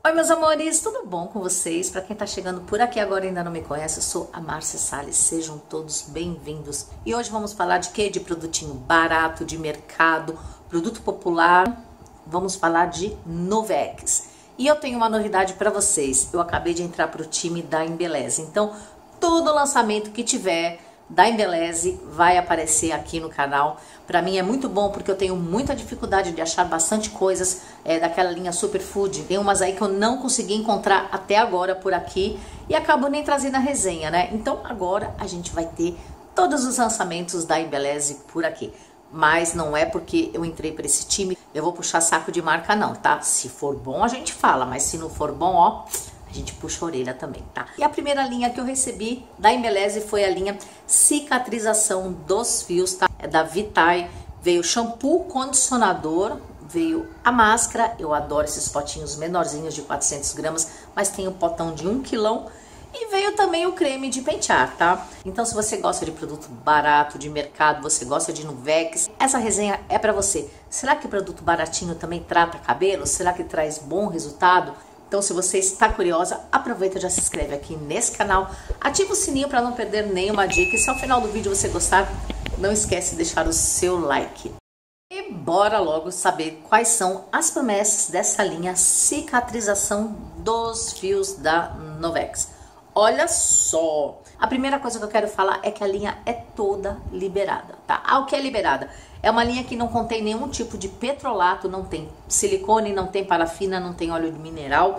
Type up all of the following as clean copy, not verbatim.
Oi, meus amores, tudo bom com vocês? Para quem tá chegando por aqui agora e ainda não me conhece, eu sou a Márcia Salles, sejam todos bem-vindos. E hoje vamos falar de quê? De produtinho barato, de mercado, produto popular. Vamos falar de Novex. E eu tenho uma novidade para vocês, eu acabei de entrar pro time da Embeleze, então todo lançamento que tiver da Embeleze vai aparecer aqui no canal. Pra mim é muito bom porque eu tenho muita dificuldade de achar bastante coisas daquela linha Superfood. Tem umas aí que eu não consegui encontrar até agora por aqui e acabo nem trazendo a resenha, né? Então agora a gente vai ter todos os lançamentos da Embeleze por aqui. Mas não é porque eu entrei para esse time, eu vou puxar saco de marca não, tá? Se for bom a gente fala, mas se não for bom, ó, a gente puxa a orelha também, tá? E a primeira linha que eu recebi da Embeleze foi a linha Cicatrização dos Fios, tá? É da Vitae. Veio shampoo, condicionador, veio a máscara. Eu adoro esses potinhos menorzinhos de 400 gramas, mas tem um potão de 1 quilão. E veio também o creme de pentear, tá? Então se você gosta de produto barato, de mercado, você gosta de Novex, essa resenha é pra você. Será que produto baratinho também trata cabelo? Será que traz bom resultado? Então, se você está curiosa, aproveita e já se inscreve aqui nesse canal, ativa o sininho para não perder nenhuma dica e se ao final do vídeo você gostar, não esquece de deixar o seu like. E bora logo saber quais são as promessas dessa linha Cicatrização dos Fios da Novex. Olha só, a primeira coisa que eu quero falar é que a linha é toda liberada, tá? O que é liberada? É uma linha que não contém nenhum tipo de petrolato, não tem silicone, não tem parafina, não tem óleo de mineral.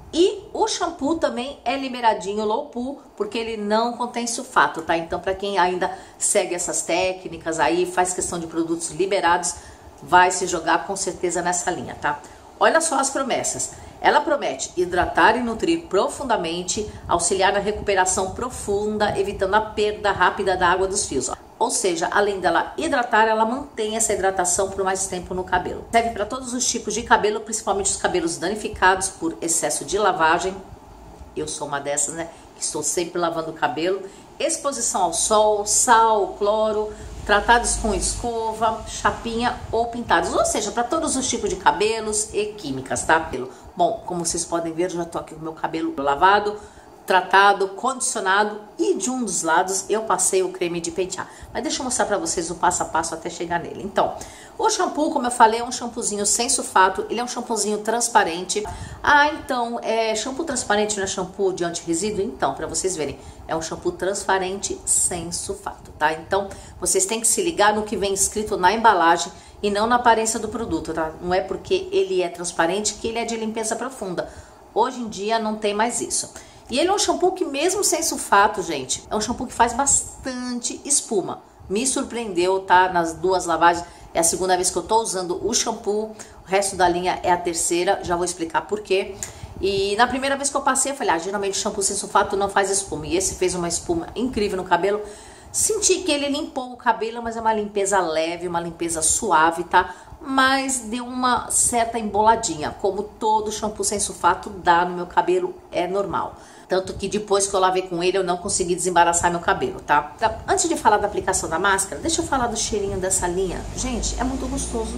E o shampoo também é liberadinho, low poo, porque ele não contém sulfato, tá? Então, para quem ainda segue essas técnicas aí, faz questão de produtos liberados, vai se jogar com certeza nessa linha, tá? Olha só as promessas. Ela promete hidratar e nutrir profundamente, auxiliar na recuperação profunda, evitando a perda rápida da água dos fios. Ou seja, além dela hidratar, ela mantém essa hidratação por mais tempo no cabelo. Serve para todos os tipos de cabelo, principalmente os cabelos danificados por excesso de lavagem. Eu sou uma dessas, né? Que estou sempre lavando o cabelo. Exposição ao sol, sal, cloro, tratados com escova, chapinha ou pintados. Ou seja, para todos os tipos de cabelos e químicas, tá? Bom, como vocês podem ver, eu já tô aqui com o meu cabelo lavado, tratado, condicionado e de um dos lados eu passei o creme de pentear. Mas deixa eu mostrar pra vocês o passo a passo até chegar nele. Então, o shampoo, como eu falei, é um shampoozinho sem sulfato, ele é um shampoozinho transparente. Então, shampoo transparente não é shampoo de anti-resíduo? Então, pra vocês verem, é um shampoo transparente sem sulfato, tá? Então, vocês têm que se ligar no que vem escrito na embalagem e não na aparência do produto, tá? Não é porque ele é transparente que ele é de limpeza profunda. Hoje em dia não tem mais isso. E ele é um shampoo que mesmo sem sulfato, gente, é um shampoo que faz bastante espuma. Me surpreendeu, tá? Nas duas lavagens, é a segunda vez que eu tô usando o shampoo, o resto da linha é a terceira, já vou explicar por quê. E na primeira vez que eu passei, eu falei, geralmente shampoo sem sulfato não faz espuma. E esse fez uma espuma incrível no cabelo. Senti que ele limpou o cabelo, mas é uma limpeza leve, uma limpeza suave, tá? Mas deu uma certa emboladinha, como todo shampoo sem sulfato dá no meu cabelo, é normal. Tanto que depois que eu lavei com ele, eu não consegui desembaraçar meu cabelo, tá? Antes de falar da aplicação da máscara, deixa eu falar do cheirinho dessa linha. Gente, é muito gostoso.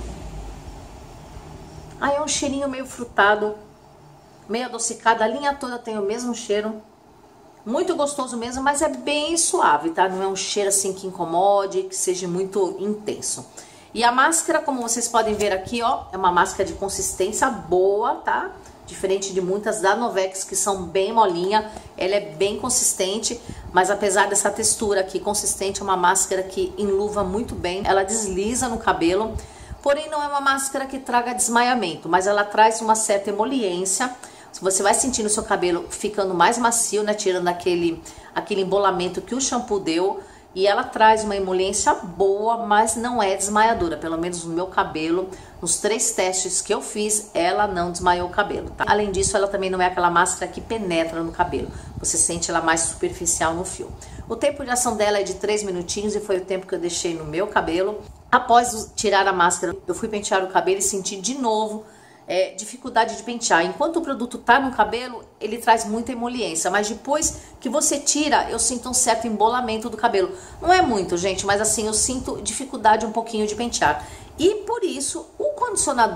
É um cheirinho meio frutado, meio adocicado. A linha toda tem o mesmo cheiro. Muito gostoso mesmo, mas é bem suave, tá? Não é um cheiro assim que incomode, que seja muito intenso. E a máscara, como vocês podem ver aqui, ó, é uma máscara de consistência boa, tá? Diferente de muitas da Novex que são bem molinha, ela é bem consistente, mas apesar dessa textura aqui consistente, é uma máscara que enluva muito bem, ela desliza no cabelo, porém não é uma máscara que traga desmaiamento, mas ela traz uma certa emoliência. Você vai sentindo o seu cabelo ficando mais macio, né, tirando aquele embolamento que o shampoo deu. E ela traz uma emoliência boa, mas não é desmaiadora. Pelo menos no meu cabelo, nos 3 testes que eu fiz, ela não desmaiou o cabelo, tá? Além disso, ela também não é aquela máscara que penetra no cabelo. Você sente ela mais superficial no fio. O tempo de ação dela é de 3 minutinhos e foi o tempo que eu deixei no meu cabelo. Após tirar a máscara, eu fui pentear o cabelo e senti de novo dificuldade de pentear. Enquanto o produto tá no cabelo, ele traz muita emoliência, mas depois que você tira, eu sinto um certo embolamento do cabelo. Não é muito, gente, mas assim, eu sinto dificuldade um pouquinho de pentear. E por isso, o condicionador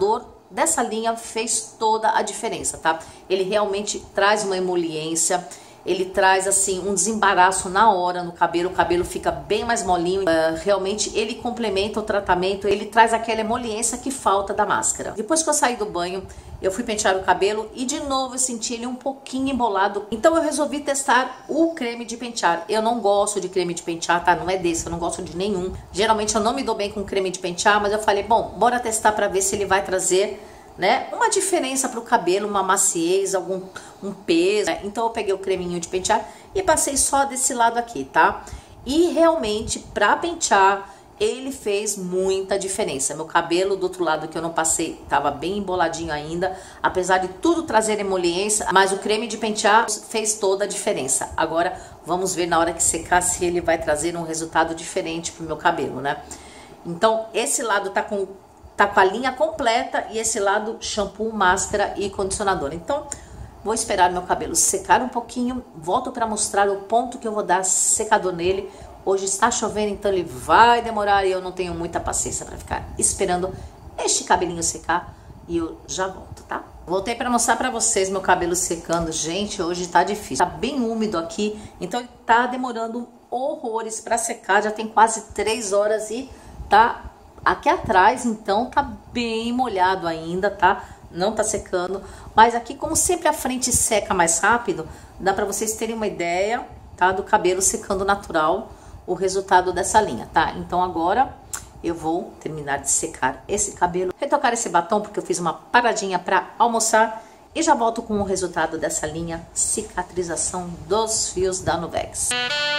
dessa linha fez toda a diferença, tá? Ele realmente traz uma emoliência, ele traz assim um desembaraço na hora no cabelo, o cabelo fica bem mais molinho, realmente ele complementa o tratamento, ele traz aquela emoliência que falta da máscara. Depois que eu saí do banho, eu fui pentear o cabelo e de novo eu senti ele um pouquinho embolado, então eu resolvi testar o creme de pentear. Eu não gosto de creme de pentear, tá? Não é desse, eu não gosto de nenhum. Geralmente eu não me dou bem com creme de pentear, mas eu falei, bom, bora testar pra ver se ele vai trazer, né, uma diferença para o cabelo, uma maciez, um peso. Então eu peguei o creminho de pentear e passei só desse lado aqui, tá? E realmente para pentear ele fez muita diferença. Meu cabelo do outro lado que eu não passei tava bem emboladinho ainda, apesar de tudo trazer emoliência, mas o creme de pentear fez toda a diferença. Agora vamos ver na hora que secar se ele vai trazer um resultado diferente pro meu cabelo, né? Então esse lado tá com a linha completa e esse lado shampoo, máscara e condicionador. Então, vou esperar meu cabelo secar um pouquinho, volto para mostrar o ponto que eu vou dar secador nele. Hoje está chovendo, então ele vai demorar e eu não tenho muita paciência para ficar esperando este cabelinho secar e eu já volto, tá? Voltei para mostrar para vocês meu cabelo secando. Gente, hoje tá difícil, tá bem úmido aqui, então ele tá demorando horrores para secar, já tem quase 3 horas e tá aqui atrás, então tá bem molhado ainda, tá? Não tá secando, mas aqui como sempre a frente seca mais rápido, dá pra vocês terem uma ideia, tá? Do cabelo secando natural, o resultado dessa linha, tá? Então agora eu vou terminar de secar esse cabelo, retocar esse batom porque eu fiz uma paradinha pra almoçar e já volto com o resultado dessa linha cicatrização dos fios da Nuvex.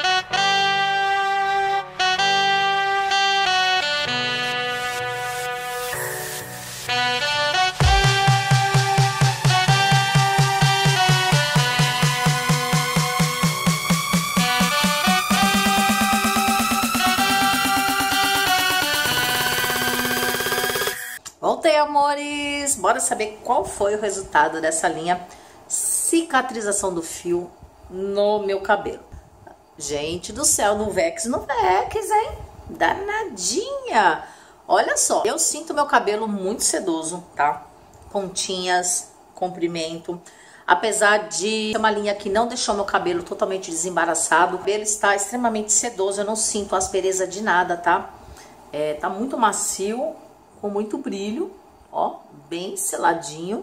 Voltei, amores! Bora saber qual foi o resultado dessa linha cicatrização do fio no meu cabelo. Gente do céu, Nuvex, hein? Danadinha! Olha só, eu sinto meu cabelo muito sedoso, tá? Pontinhas, comprimento. Apesar de ser uma linha que não deixou meu cabelo totalmente desembaraçado, o cabelo está extremamente sedoso, eu não sinto aspereza de nada, tá? Tá muito macio, com muito brilho, ó, bem seladinho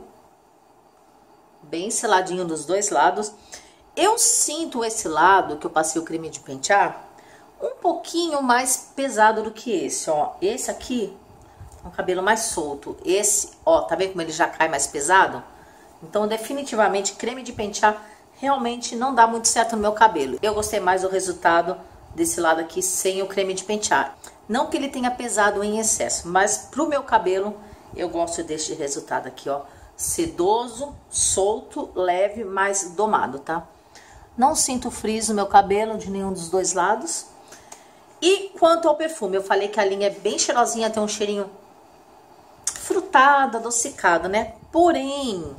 dos dois lados. Eu sinto esse lado que eu passei o creme de pentear um pouquinho mais pesado do que esse, ó. Esse aqui é um cabelo mais solto. Esse, ó, tá vendo como ele já cai mais pesado? Então, definitivamente, creme de pentear realmente não dá muito certo no meu cabelo. Eu gostei mais do resultado desse lado aqui sem o creme de pentear. Não que ele tenha pesado em excesso, mas pro meu cabelo eu gosto deste resultado aqui, ó. Sedoso, solto, leve, mas domado, tá? Não sinto frizz no meu cabelo de nenhum dos dois lados. E quanto ao perfume, eu falei que a linha é bem cheirosinha, tem um cheirinho frutado, adocicado, né? Porém,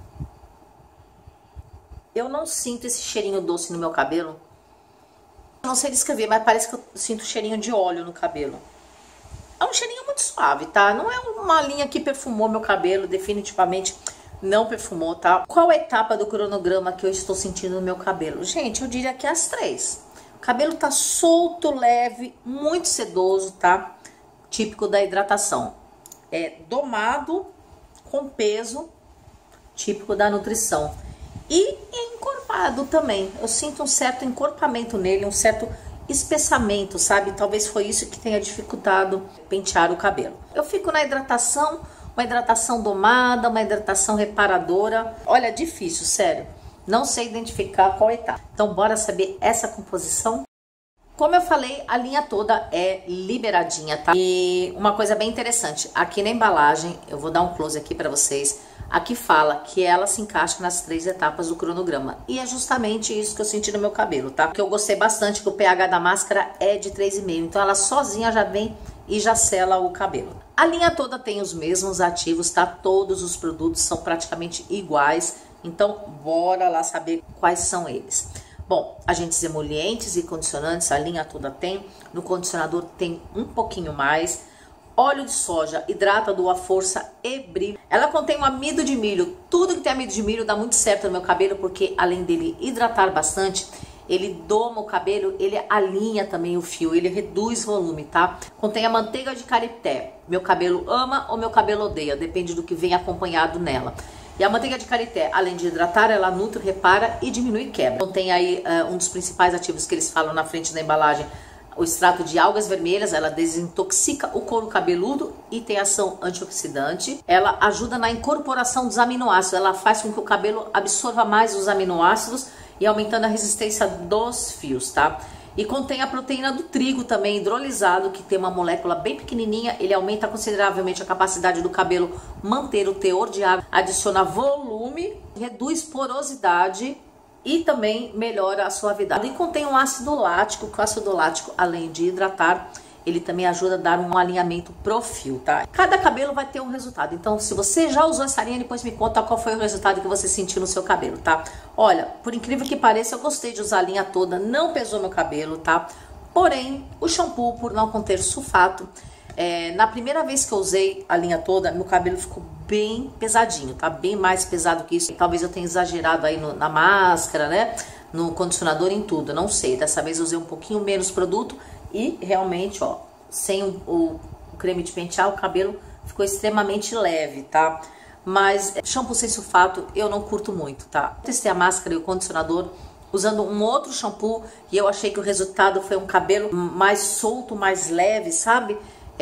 eu não sinto esse cheirinho doce no meu cabelo. Não sei descrever, mas parece que eu sinto cheirinho de óleo no cabelo. É um cheirinho muito suave, tá? Não é uma linha que perfumou meu cabelo, definitivamente não perfumou, tá? Qual etapa do cronograma que eu estou sentindo no meu cabelo? Gente, eu diria que as 3. O cabelo tá solto, leve, muito sedoso, tá? Típico da hidratação. Domado, com peso, típico da nutrição. E encorpado também. Eu sinto um certo encorpamento nele, um certo espessamento, sabe? Talvez foi isso que tenha dificultado pentear o cabelo. Eu fico na hidratação, uma hidratação domada, uma hidratação reparadora. Olha, difícil, sério. Não sei identificar qual etapa. Então, bora saber essa composição? Como eu falei, a linha toda é liberadinha, tá? E uma coisa bem interessante, aqui na embalagem, eu vou dar um close aqui pra vocês. Aqui fala que ela se encaixa nas 3 etapas do cronograma. E é justamente isso que eu senti no meu cabelo, tá? Porque eu gostei bastante que o pH da máscara é de 3,5. Então ela sozinha já vem e já sela o cabelo. A linha toda tem os mesmos ativos, tá? Todos os produtos são praticamente iguais. Então bora lá saber quais são eles. Bom, agentes emolientes e condicionantes, a linha toda tem. No condicionador tem um pouquinho mais. óleo de soja, hidrata, dou a força e brilho. Ela contém um amido de milho. Tudo que tem amido de milho dá muito certo no meu cabelo, porque além dele hidratar bastante, ele doma o cabelo, ele alinha também o fio, ele reduz volume, tá? Contém a manteiga de carité. Meu cabelo ama ou meu cabelo odeia, depende do que vem acompanhado nela. E a manteiga de karité, além de hidratar, ela nutre, repara e diminui quebra. Contém aí um dos principais ativos que eles falam na frente da embalagem, o extrato de algas vermelhas. Ela desintoxica o couro cabeludo e tem ação antioxidante. Ela ajuda na incorporação dos aminoácidos, ela faz com que o cabelo absorva mais os aminoácidos e aumentando a resistência dos fios, tá? E contém a proteína do trigo também hidrolisado, que tem uma molécula bem pequenininha. Ele aumenta consideravelmente a capacidade do cabelo manter o teor de água, adiciona volume, reduz porosidade e também melhora a suavidade. E contém um ácido lático, que o ácido lático, além de hidratar, ele também ajuda a dar um alinhamento pro fio, tá? Cada cabelo vai ter um resultado. Então, se você já usou essa linha, depois me conta qual foi o resultado que você sentiu no seu cabelo, tá? Olha, por incrível que pareça, eu gostei de usar a linha toda, não pesou meu cabelo, tá? Porém, o shampoo, por não conter sulfato, na primeira vez que eu usei a linha toda, meu cabelo ficou bem pesadinho, tá? Bem mais pesado que isso. Talvez eu tenha exagerado aí na máscara, né? No condicionador, em tudo, não sei. Dessa vez eu usei um pouquinho menos produto e realmente, ó, sem o creme de pentear, o cabelo ficou extremamente leve, tá? Mas shampoo sem sulfato eu não curto muito, tá? Testei a máscara e o condicionador usando um outro shampoo e eu achei que o resultado foi um cabelo mais solto, mais leve, sabe?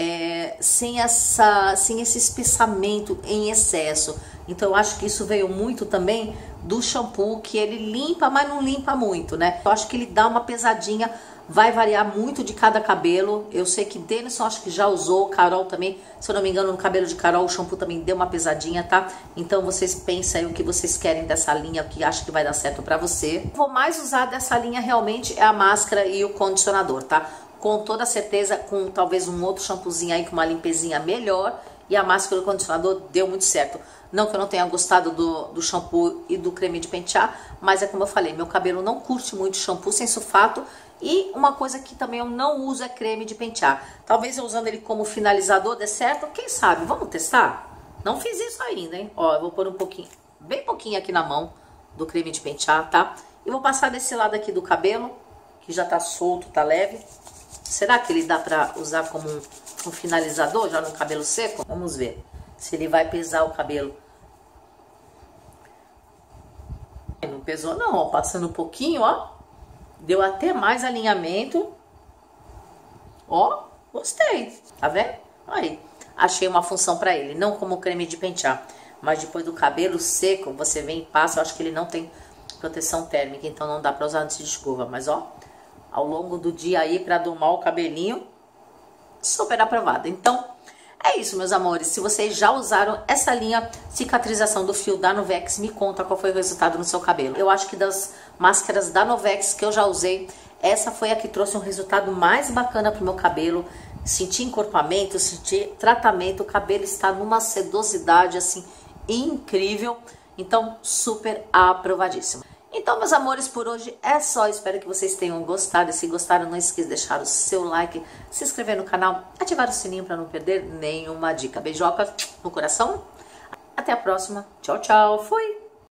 Sem esse espessamento em excesso. Então eu acho que isso veio muito também do shampoo, que ele limpa, mas não limpa muito, né? Eu acho que ele dá uma pesadinha, vai variar muito de cada cabelo. Eu sei que Denison acho que já usou, Carol também, se eu não me engano, no cabelo de Carol o shampoo também deu uma pesadinha, tá? Então vocês pensem aí o que vocês querem dessa linha, o que acham que vai dar certo pra você. Vou mais usar dessa linha realmente é a máscara e o condicionador, tá? Com toda certeza, com talvez um outro shampoozinho aí com uma limpezinha melhor, e a máscara e o condicionador deu muito certo. Não que eu não tenha gostado do shampoo e do creme de pentear, mas é como eu falei, meu cabelo não curte muito shampoo sem sulfato. E uma coisa que também eu não uso é creme de pentear. Talvez eu usando ele como finalizador dê certo, quem sabe? Vamos testar? Não fiz isso ainda, hein? Ó, eu vou pôr um pouquinho, bem pouquinho aqui na mão do creme de pentear, tá? E vou passar desse lado aqui do cabelo, que já tá solto, tá leve. Será que ele dá pra usar como um finalizador já no cabelo seco? Vamos ver se ele vai pesar o cabelo. Não pesou não, ó, passando um pouquinho, ó. Deu até mais alinhamento. Ó, gostei. Tá vendo? Aí, achei uma função pra ele. Não como creme de pentear, mas depois do cabelo seco, você vem e passa. Eu acho que ele não tem proteção térmica, então não dá pra usar antes de escova. Mas ó, ao longo do dia aí, pra domar o cabelinho, super aprovado. Então, é isso, meus amores. Se vocês já usaram essa linha cicatrização do fio da Novex, me conta qual foi o resultado no seu cabelo. Eu acho que das máscaras da Novex que eu já usei, essa foi a que trouxe um resultado mais bacana pro meu cabelo. Senti encorpamento, senti tratamento, o cabelo está numa sedosidade assim incrível. Então, super aprovadíssimo. Então, meus amores, por hoje é só. Espero que vocês tenham gostado. E se gostaram, não esqueça de deixar o seu like, se inscrever no canal, ativar o sininho para não perder nenhuma dica. Beijocas no coração. Até a próxima. Tchau, tchau. Fui!